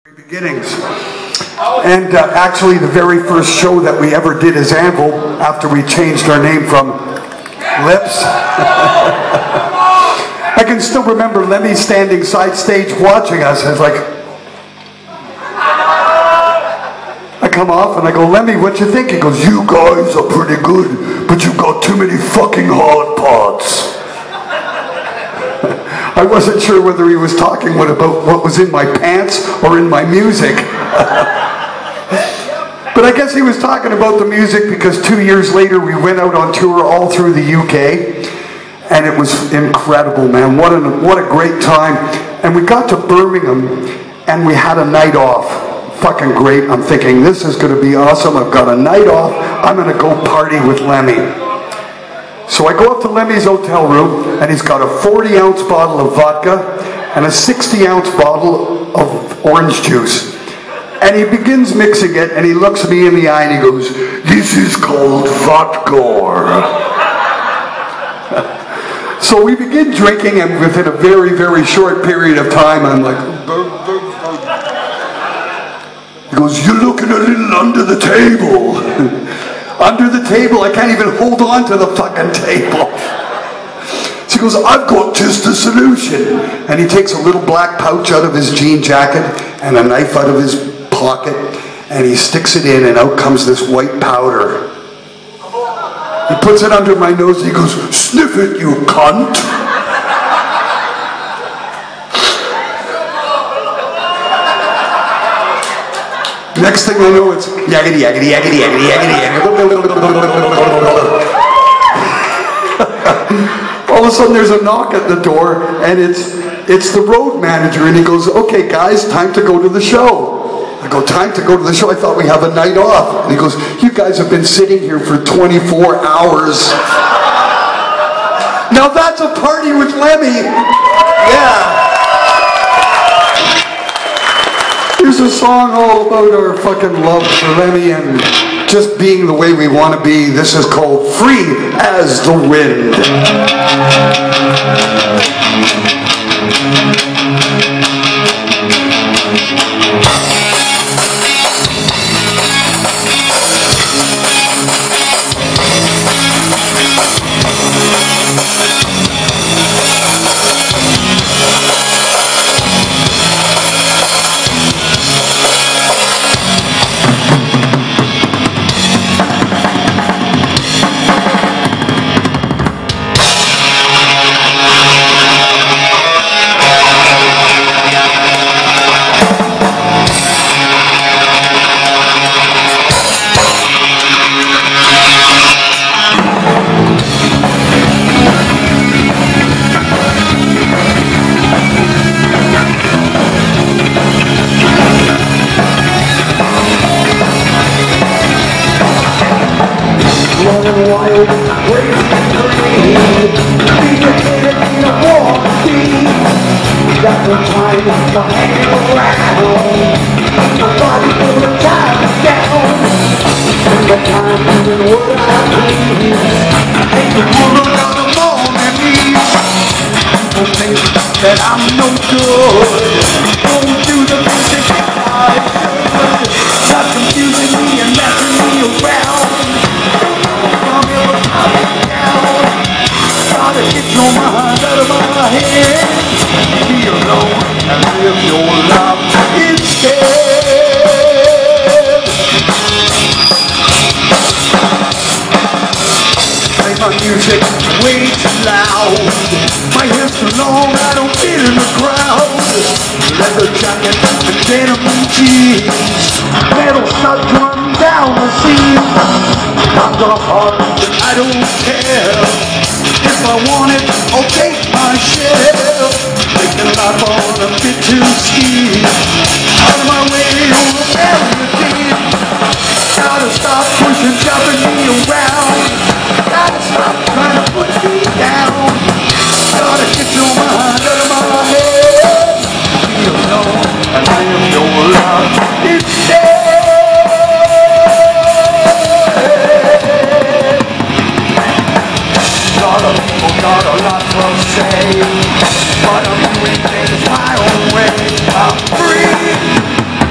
Beginnings. And actually the very first show that we ever did as Anvil, after we changed our name from Lips. I can still remember Lemmy standing side stage watching us. I was like, I come off and I go, Lemmy, what you think? He goes, you guys are pretty good, but you've got too many fucking hard parts. I wasn't sure whether he was talking about what was in my pants or in my music. But I guess he was talking about the music, because 2 years later we went out on tour all through the UK, and it was incredible, man. What a great time. And we got to Birmingham and we had a night off. Fucking great. I'm thinking, this is going to be awesome. I've got a night off. I'm going to go party with Lemmy. So I go up to Lemmy's hotel room, and he's got a 40-ounce bottle of vodka and a 60-ounce bottle of orange juice. And he begins mixing it, and he looks me in the eye and he goes, this is called vodka. So we begin drinking, and within a very, very short period of time, I'm like, he goes, you're looking a little under the table. Under the table, I can't even hold on to the fucking table. So he goes, I've got just a solution. And he takes a little black pouch out of his jean jacket and a knife out of his pocket, and he sticks it in, and out comes this white powder. He puts it under my nose and he goes, sniff it, you cunt. Next thing I know, it's yaggity, yaggity, yaggity, yaggity, yaggity, yaggity. All of a sudden there's a knock at the door, and it's the road manager, and he goes, okay guys, time to go to the show. I go, time to go to the show? I thought we have a night off. And he goes, you guys have been sitting here for 24 hours. Now that's a party with Lemmy. Yeah. Here's a song all about our fucking love for Lemmy and just being the way we want to be. This is called Free as the Wind. That I'm no good. Don't do the things that I should. Stop confusing me and messing me around. From your top down. Try to get your mind out of my head. Be alone and live your life instead. Play my music way too loud. My hair's too long, I don't fit in the crowd. Leather jacket and denim jeans. Metal shot run down the seam. I've got a heart that I don't care. If I want it, I'll take my share. Making life on a bit too steep. Out of my way, on a barrier deep. Gotta stop pushing, shoving me around. Gotta stop trying to put me down. Gotta get your mind out of my head. Be alone and live your life instead. Lot of people got a lot to say, but I'm doing things my own way. I'm free.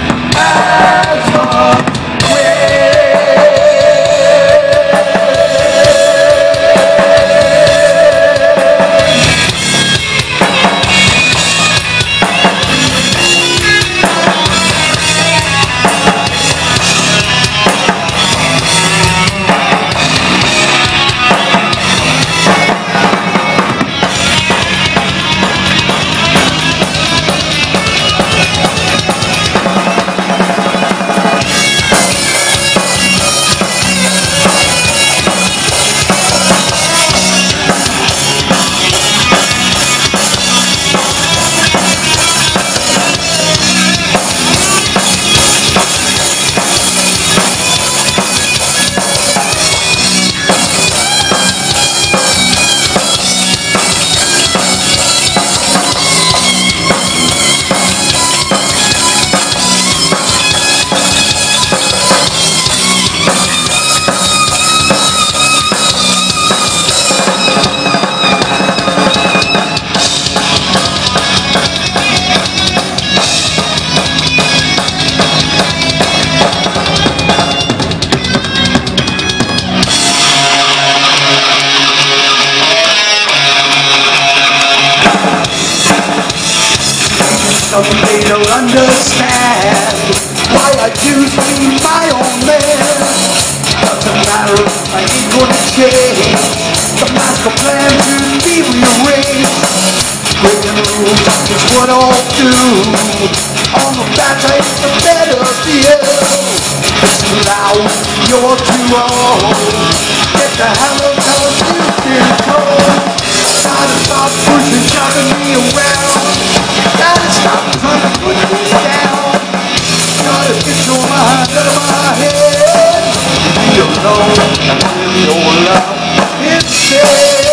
choose to be my own man. Doesn't matter, I ain't gonna change. The master plan to be rearranged. Breaking rules is what I'll do. On the bad days, the better feel. It's too loud, you're too old. Get the hell out of you control. Gotta stop pushing, shoving me around. Gotta stop trying to put me down. Gotta get your mind out of my head. Be alone and live your life instead.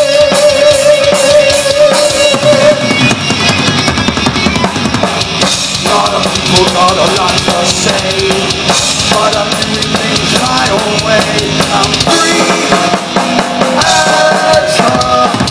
Lot of people got a lot to say, but I'm doing things my own way. I'm free as a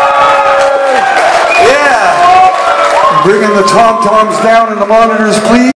Bringing the tom-toms down and the monitors, please.